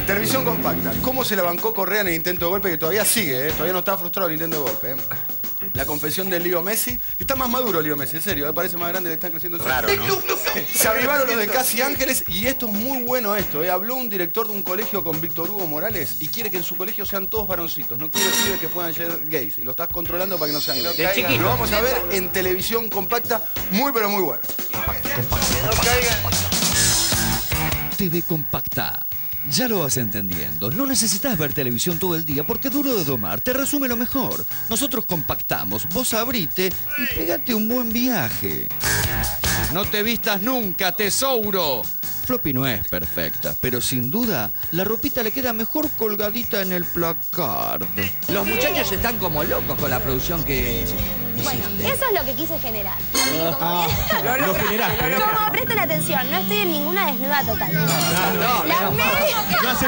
Televisión compacta. ¿Cómo se la bancó Correa en el intento de golpe que todavía sigue, Todavía no está frustrado el intento de golpe, La confesión de Leo Messi. Está más maduro Leo Messi, en serio, parece más grande, le están creciendo. Claro, ¿no? Se avivaron los de Casi Ángeles y esto es muy bueno Habló un director de un colegio con Víctor Hugo Morales y quiere que en su colegio sean todos varoncitos. No quiere pibes que puedan ser gays. Y lo estás controlando para que no sean gays. De chiquito. Lo vamos a ver en televisión compacta, muy pero muy bueno. TV Compacta. Ya lo vas entendiendo. No necesitas ver televisión todo el día porque Duro de Domar te resume lo mejor. Nosotros compactamos, vos abrite y pégate un buen viaje. No te vistas nunca, tesouro. Floppy no es perfecta, pero sin duda la ropita le queda mejor colgadita en el placard. Los muchachos están como locos con la producción que Bueno, hiciste. eso es lo que quise generar. Lo generaste, ¿eh? Como presten atención, no estoy en ninguna desnuda total. Las medias. No hace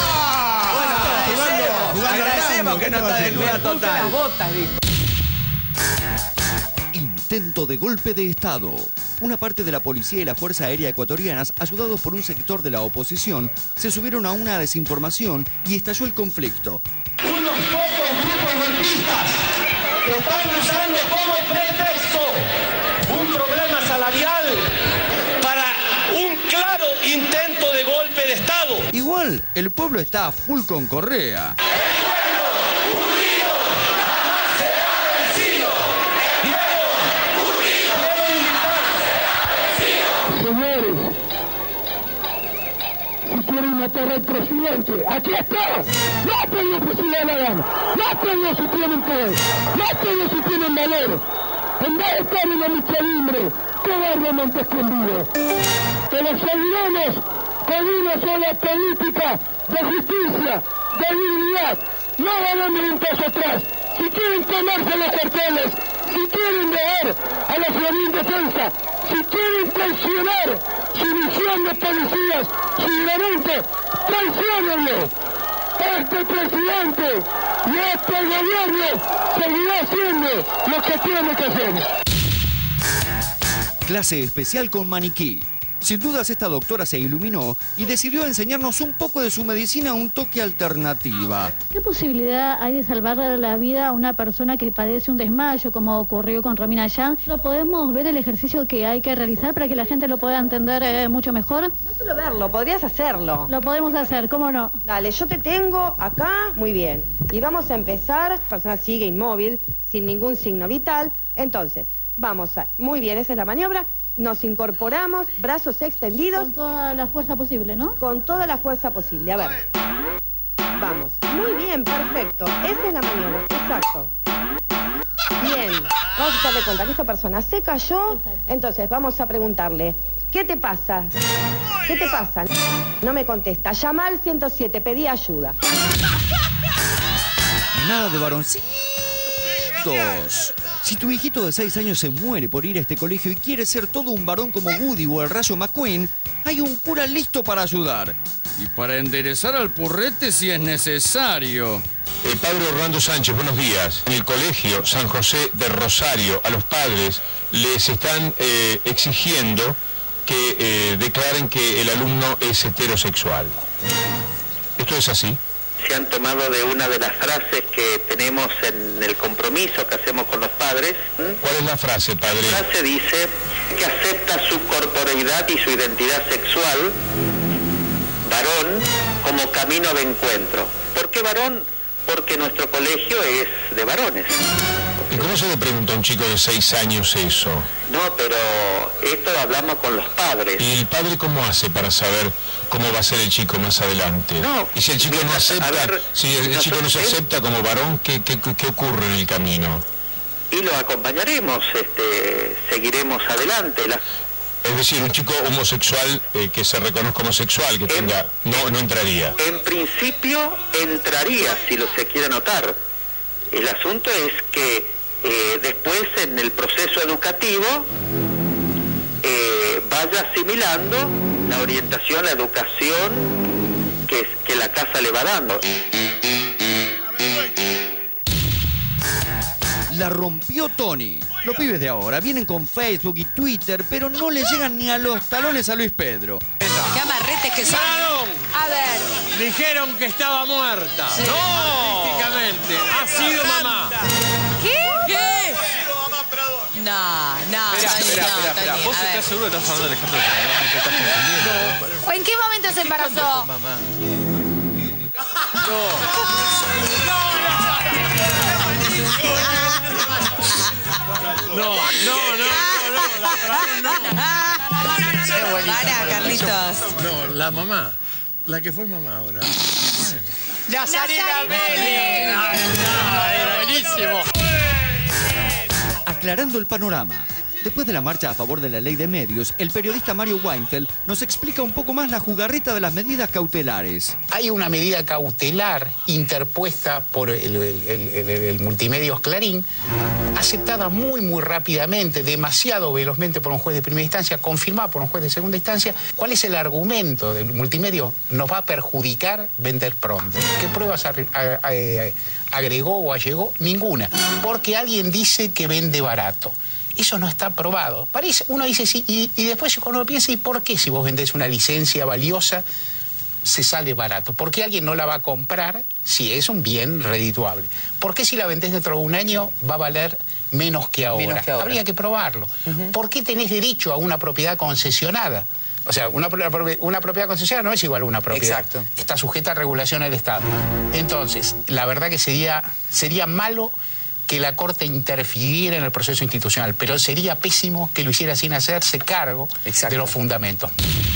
Agradecemos que no está desnuda total. Las botas, dijo. Intento de golpe de Estado. Una parte de la policía y la Fuerza Aérea ecuatorianas, ayudados por un sector de la oposición, se subieron a una desinformación y estalló el conflicto. Unos pocos grupos golpistas que están usando como pretexto un problema salarial para un claro intento de golpe de Estado. Igual, el pueblo está a full con Correa. Señores, si quieren matar al presidente, aquí está. Mátenlo si le hagan, mátenlo si tienen poder, mátenlo si tienen valor. En vez de estar en la muchedumbre, cobardemente escondido. Pero seguiremos con una sola política de justicia, de dignidad. No damos un paso atrás. Si quieren tomarse los carteles, si quieren llegar a la ciudadanía indefensa, si quieren traicionar su misión de policías ciudadanamente, traiciónenlo. Este presidente y este gobierno seguirá haciendo lo que tiene que hacer. Clase especial con maniquí. Sin dudas esta doctora se iluminó y decidió enseñarnos un poco de su medicina, un toque alternativa. ¿Qué posibilidad hay de salvar la vida a una persona que padece un desmayo, como ocurrió con Romina Yan? ¿No podemos ver el ejercicio que hay que realizar para que la gente lo pueda entender mucho mejor? No solo verlo, podrías hacerlo. Lo podemos hacer, ¿cómo no? Dale, yo te tengo acá, muy bien. Y vamos a empezar, la persona sigue inmóvil, sin ningún signo vital. Entonces, vamos a... Muy bien, esa es la maniobra. Nos incorporamos, brazos extendidos. Con toda la fuerza posible, ¿no? Con toda la fuerza posible. A ver. Vamos. Muy bien, perfecto. Esa es la maniobra, exacto. Bien. Vamos a darle cuenta que esta persona se cayó. Exacto. Entonces, vamos a preguntarle, ¿qué te pasa? ¿Qué te pasa? No me contesta. Llama al 107, pedí ayuda. Nada de varoncitos. Si tu hijito de 6 años se muere por ir a este colegio y quiere ser todo un varón como Woody o el Rayo McQueen, hay un cura listo para ayudar. Y para enderezar al purrete si es necesario. Padre Orlando Sánchez, buenos días. En el colegio San José de Rosario, a los padres les están exigiendo que declaren que el alumno es heterosexual. ¿Esto es así? Se han tomado de una de las frases que tenemos en el compromiso que hacemos con los padres. ¿Cuál es la frase, padre? La frase dice que acepta su corporeidad y su identidad sexual, varón, como camino de encuentro. ¿Por qué varón? Porque nuestro colegio es de varones. ¿Y cómo se le pregunta a un chico de 6 años eso? No, pero esto lo hablamos con los padres. ¿Y el padre cómo hace para saber cómo va a ser el chico más adelante? No, y si el chico no acepta, si el chico no se acepta como varón, ¿qué ocurre en el camino? Y lo acompañaremos, seguiremos adelante. Es decir, un chico homosexual que se reconozca homosexual, que tenga, no entraría. En principio entraría, si lo se quiere anotar. El asunto es que después en el proceso educativo vaya asimilando la orientación, la educación que la casa le va dando. La rompió Tony. Los pibes de ahora vienen con Facebook y Twitter, pero no le llegan ni a los talones a Luis Pedro. ¡Qué amarretes que son! A ver. Dijeron que estaba muerta. Sí. ¡No! Artísticamente. Ha sido mamá. ¿Qué? Ha sido mamá Pradón. No. Espera. ¿Vos estás seguro que estás hablando de Alejandro Pradón? ¿Te estás confundiendo? ¿O en qué momento se embarazó? Mamá. Para, Carlitos. No, la mamá. La que fue mamá ahora. Nazarena Vélez. Era buenísimo. Aclarando el panorama. Después de la marcha a favor de la ley de medios, el periodista Mario Weinfeld nos explica un poco más la jugarreta de las medidas cautelares. Hay una medida cautelar interpuesta por el Multimedios Clarín, aceptada muy rápidamente, demasiado velozmente por un juez de primera instancia, confirmada por un juez de segunda instancia. ¿Cuál es el argumento del Multimedios? Nos va a perjudicar vender pronto. ¿Qué pruebas agregó o allegó? Ninguna. Porque alguien dice que vende barato. Eso no está probado. Uno dice sí, y después cuando uno piensa, ¿y por qué si vos vendés una licencia valiosa se sale barato? ¿Por qué alguien no la va a comprar si es un bien redituable? ¿Por qué si la vendés dentro de un año va a valer menos que ahora? Habría que probarlo. ¿Por qué tenés derecho a una propiedad concesionada? O sea, una propiedad concesionada no es igual a una propiedad. Exacto. Está sujeta a regulación del Estado. Entonces, la verdad que sería malo que la Corte interfiriera en el proceso institucional, pero sería pésimo que lo hiciera sin hacerse cargo de los fundamentos.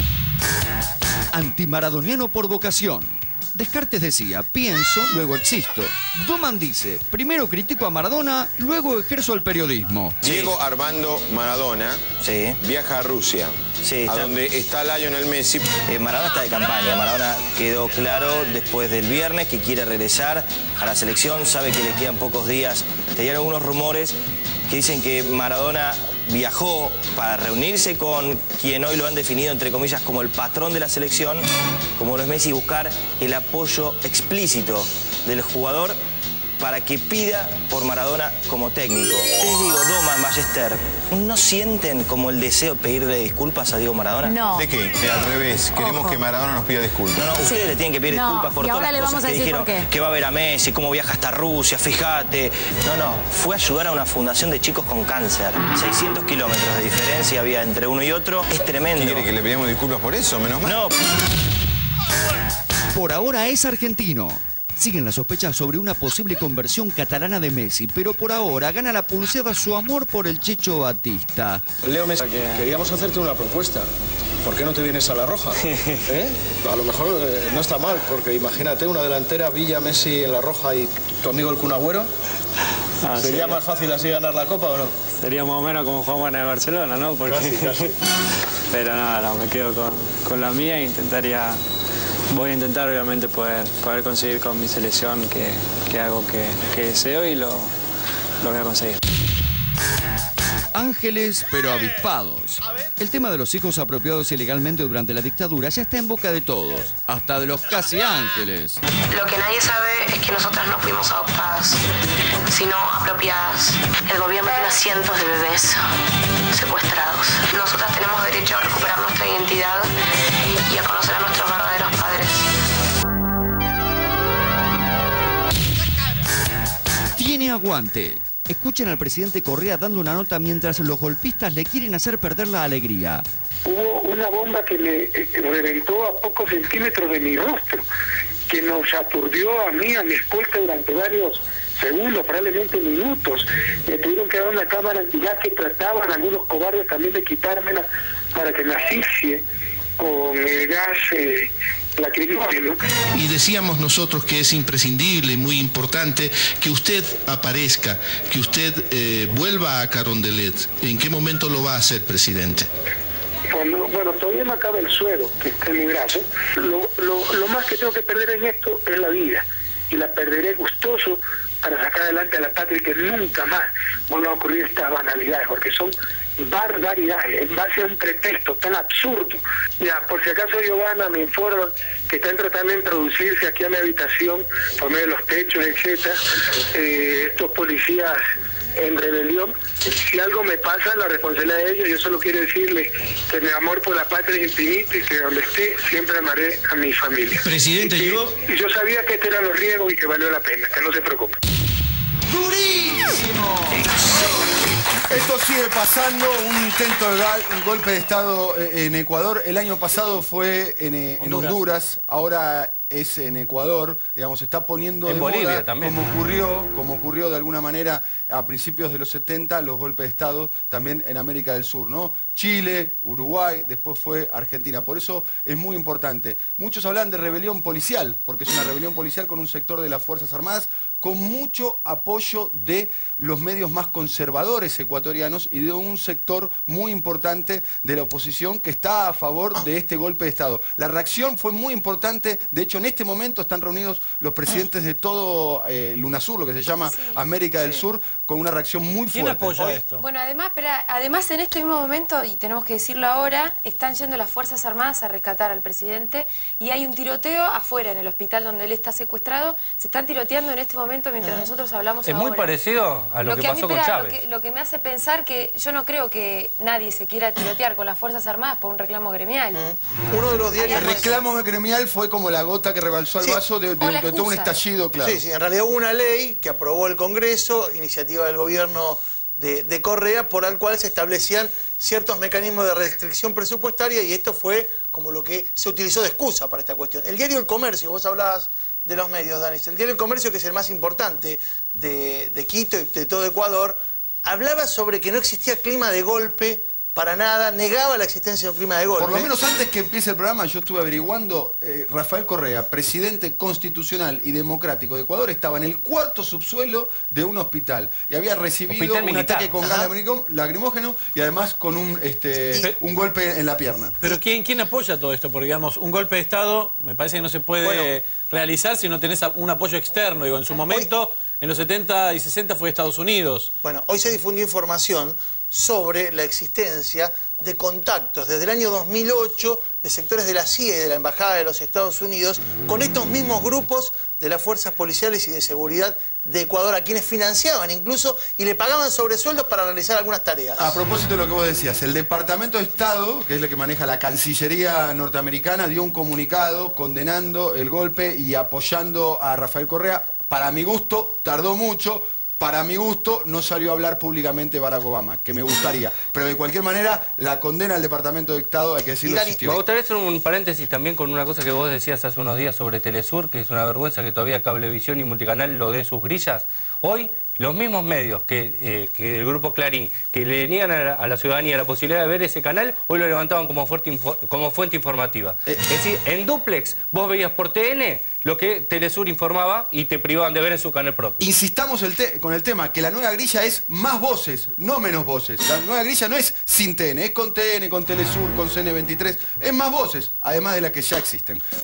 Antimaradoniano por vocación. Descartes decía, pienso, luego existo. Doman dice, primero critico a Maradona, luego ejerzo el periodismo. Diego Armando Maradona viaja a Rusia, a donde está Lionel Messi. Maradona está de campaña. Maradona quedó claro después del viernes que quiere regresar a la selección, sabe que le quedan pocos días. Tenían algunos rumores que dicen que Maradona viajó para reunirse con quien hoy lo han definido, entre comillas, como el patrón de la selección, como lo es Messi, y buscar el apoyo explícito del jugador para que pida por Maradona como técnico. Les digo, Doman, Ballester, ¿no sienten como el deseo de pedirle disculpas a Diego Maradona? No. ¿De qué? Al revés, queremos que Maradona nos pida disculpas. No, ustedes le tienen que pedir disculpas por todas las cosas que dijeron, que va a ver a Messi, cómo viaja hasta Rusia, fíjate. No, fue a ayudar a una fundación de chicos con cáncer. 600 kilómetros de diferencia había entre uno y otro. Es tremendo. ¿Quiere que le pidamos disculpas por eso? Menos mal. No. Por ahora es argentino. Siguen las sospechas sobre una posible conversión catalana de Messi, pero por ahora gana la pulseada su amor por el Checho Batista. Leo Messi, queríamos hacerte una propuesta. ¿Por qué no te vienes a La Roja? A lo mejor no está mal, porque imagínate una delantera, Villa, Messi en La Roja y tu amigo el Kun Agüero. ¿Sería más fácil así ganar la Copa o no? Sería más o menos como jugamos en el Barcelona, ¿no? Porque... Casi. Pero no, me quedo con la mía e voy a intentar obviamente poder conseguir con mi selección que algo que deseo y lo voy a conseguir. Ángeles, pero avispados. El tema de los hijos apropiados ilegalmente durante la dictadura ya está en boca de todos, hasta de los casi ángeles. Lo que nadie sabe es que nosotras no fuimos adoptadas, sino apropiadas. El gobierno tiene cientos de bebés secuestrados. Nosotras tenemos derecho a recuperar nuestra identidad y a conocer a nuestros verdaderos padres. Tiene aguante. Escuchen al presidente Correa dando una nota mientras los golpistas le quieren hacer perder la alegría. Hubo una bomba que me reventó a pocos centímetros de mi rostro, que nos aturdió a mí, a mi escolta durante varios segundos, probablemente minutos. Me tuvieron que dar una cámara antigas que trataban algunos cobardes también de quitármela para que me asfixie con el gas lacrimógeno. Y decíamos nosotros que es imprescindible y muy importante que usted aparezca, que usted vuelva a Carondelet. ¿En qué momento lo va a hacer, presidente? Bueno, todavía me acaba el suero que está en mi brazo. Lo más que tengo que perder en esto es la vida, y la perderé gustoso para sacar adelante a la patria y que nunca más vuelvan a ocurrir estas banalidades, porque son barbaridades, en base a un pretexto tan absurdo. Ya, por si acaso Giovanna me informa que están tratando de introducirse aquí a mi habitación por medio de los techos, etcétera, estos policías en rebelión. Si algo me pasa, la responsabilidad de ellos. Yo solo quiero decirle que mi amor por la patria es infinito y que donde esté siempre amaré a mi familia. Presidente, y yo sabía que estos eran los riesgos y que valió la pena, que no se preocupe. ¡Durísimo! Esto sigue pasando, un intento de un golpe de Estado en Ecuador. El año pasado fue en Honduras, ahora es en Ecuador, digamos, se está poniendo en de Bolivia moda, también. como ocurrió de alguna manera a principios de los 70, los golpes de Estado también en América del Sur, ¿no? Chile, Uruguay, después fue Argentina. Por eso es muy importante. Muchos hablan de rebelión policial, porque es una rebelión policial con un sector de las Fuerzas Armadas, con mucho apoyo de los medios más conservadores ecuatorianos y de un sector muy importante de la oposición que está a favor de este golpe de Estado. La reacción fue muy importante, de hecho en este momento están reunidos los presidentes de todo el UNASUR, lo que se llama América del Sur, con una reacción muy fuerte. ¿Quién apoya esto? Bueno, además en este mismo momento, y tenemos que decirlo ahora, están yendo las Fuerzas Armadas a rescatar al presidente y hay un tiroteo afuera en el hospital donde él está secuestrado. Se están tiroteando en este momento mientras nosotros hablamos ahora. Es muy parecido a lo que pasó con Chávez. Lo que me hace pensar que yo no creo que nadie se quiera tirotear con las Fuerzas Armadas por un reclamo gremial. Uno de los diarios... El reclamo gremial fue como la gota que rebalsó al vaso de todo un estallido, claro. Sí, en realidad hubo una ley que aprobó el Congreso, iniciativa del gobierno de Correa, por el cual se establecían ciertos mecanismos de restricción presupuestaria y esto fue como lo que se utilizó de excusa para esta cuestión. El diario El Comercio, vos hablabas de los medios, Danis, el diario El Comercio, que es el más importante de Quito y de todo Ecuador, hablaba sobre que no existía clima de golpe para nada, negaba la existencia de un clima de golpe. Por lo menos antes que empiece el programa, yo estuve averiguando, Rafael Correa, presidente constitucional y democrático de Ecuador, estaba en el cuarto subsuelo de un hospital y había recibido un ataque con gas lacrimógeno y además con un golpe en la pierna. Pero ¿quién apoya todo esto? Porque, digamos, un golpe de Estado me parece que no se puede realizar si no tenés un apoyo externo. Digo, en su momento, en los 70 y 60 fue Estados Unidos. Bueno, hoy se difundió información sobre la existencia de contactos desde el año 2008 de sectores de la CIA y de la Embajada de los Estados Unidos con estos mismos grupos de las fuerzas policiales y de seguridad de Ecuador, a quienes financiaban incluso y le pagaban sobresueldos para realizar algunas tareas. A propósito de lo que vos decías, el Departamento de Estado, que es el que maneja la Cancillería norteamericana, dio un comunicado condenando el golpe y apoyando a Rafael Correa. Para mi gusto, tardó mucho. Para mi gusto, no salió a hablar públicamente Barack Obama, que me gustaría. Pero de cualquier manera, la condena al Departamento de Estado, hay que decirlo, existió. Me gustaría hacer un paréntesis también con una cosa que vos decías hace unos días sobre Telesur, que es una vergüenza que todavía Cablevisión y Multicanal lo dé sus grillas. Hoy, los mismos medios que el Grupo Clarín, que le niegan a la ciudadanía la posibilidad de ver ese canal, hoy lo levantaban como fuente informativa. Es decir, en duplex vos veías por TN lo que Telesur informaba y te privaban de ver en su canal propio. Insistamos con el tema, que la nueva grilla es más voces, no menos voces. La nueva grilla no es sin TN, es con TN, con Telesur, con CN23. Es más voces, además de las que ya existen.